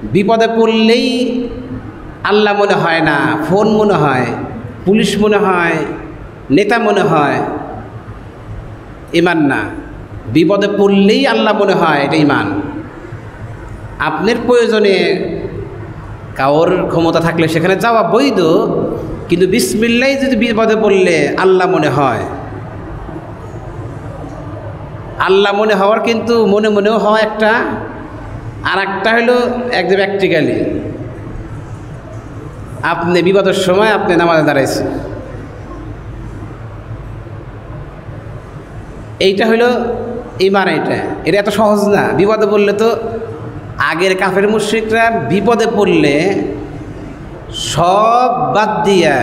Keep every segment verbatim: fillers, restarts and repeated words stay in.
বিপদে পড়লেই আল্লাহ মনে হয় না, ফোন মনে হয়, পুলিশ মনে হয়, নেতা মনে হয়, ঈমান না। বিপদে পড়লেই আল্লাহ মনে হয়, এটা ঈমান। আপনার প্রয়োজনে কারোর ক্ষমতা থাকলে সেখানে যাওয়া বৈধ, কিন্তু বিসমিল্লাহ যদি বিপদে পড়লে আল্লাহ মনে হয়। আল্লাহ মনে হওয়ার কিন্তু মনে মনেও হওয়া একটা, আর একটা হলো একদম প্র্যাকটিক্যালি আপনি বিপদের সময় আপনি নামাজে দাঁড়াইছেন, এইটা হইল ঈমান। এইটা এটা এত সহজ না। বিপদে পড়লে তো আগের কাফের মুশরিকরা বিপদে পড়লে সব বাদ দিয়া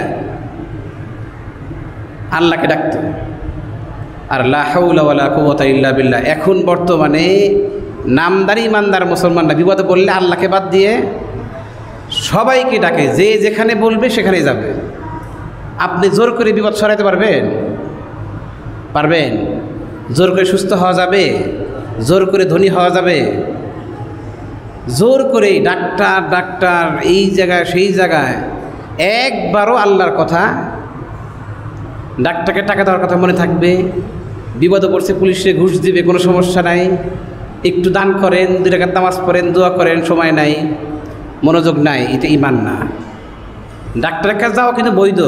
আল্লাহকে ডাকত, আর লা হাওলা ওয়ালা কুওয়াতা ইল্লা বিল্লাহ। এখন বর্তমানে নামদারি ইমানদার মুসলমানরা বিপদে পড়লে আল্লাহকে বাদ দিয়ে সবাইকে ডাকে, যে যেখানে বলবে সেখানেই যাবে। আপনি জোর করে বিপদ সরাইতে পারবেন? পারবেন? জোর করে সুস্থ হওয়া যাবে? জোর করে ধনী হওয়া যাবে? জোর করে ডাক্তার ডাক্তার এই জায়গায় সেই জায়গায় একবারও আল্লাহর কথা, ডাক্তারকে টাকা দেওয়ার কথা মনে থাকবে? বিপদে পড়ছে, পুলিশে ঘুষ দিবে, কোনো সমস্যা নাই, একটু দান করেন, দুই রাকাত নামাজ পড়েন, দোয়া করেন, সময় নাই, মনোযোগ নাই, এটা ঈমান না। ডাক্তারের কাছে যাওয়া কিন্তু বৈধ।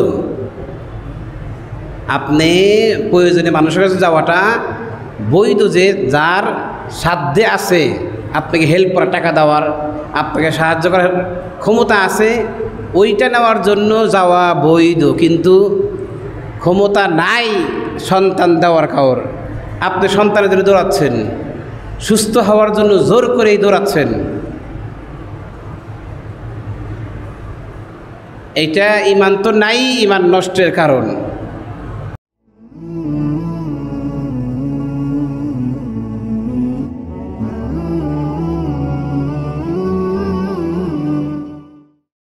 আপনি প্রয়োজনে মানুষের কাছে যাওয়াটা বৈধ, যে যার সাধ্যে আছে আপনাকে হেল্প করার, টাকা দেওয়ার, আপনাকে সাহায্য করার ক্ষমতা আছে, ওইটা নেওয়ার জন্য যাওয়া বৈধ। কিন্তু ক্ষমতা নাই সন্তান দেওয়ার কাউর, আপনি সন্তানের জন্য দৌড়াচ্ছেন, সুস্থ হওয়ার জন্য জোর করেই দৌড়াচ্ছেন, এইটা ঈমান তো নাই, ঈমান নষ্টের কারণ।